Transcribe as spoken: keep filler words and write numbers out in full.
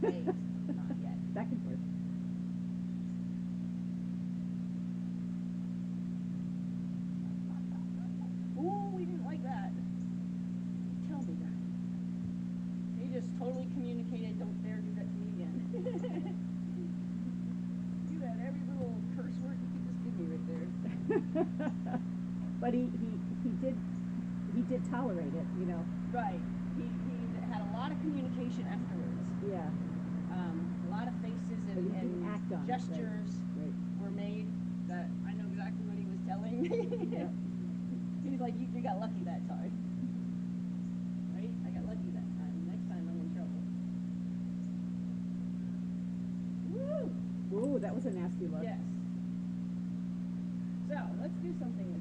Wait, not yet. Back and forth. Ooh, we didn't like that. Tell me that. He just totally communicated, don't dare do that to me again. You had every little curse word you could just give me right there. But he, he, he did he did tolerate it, you know. Right. He, he had a lot of communication afterwards. Yeah. Um, a lot of faces But and, he didn't and act on it, gestures right. Right. were made that I know exactly what he was telling me. Yeah. He was like, you, you got lucky that time. Right? I got lucky that time. Next time I'm in trouble. Woo! Ooh, that was a nasty look. Yes. So, let's do something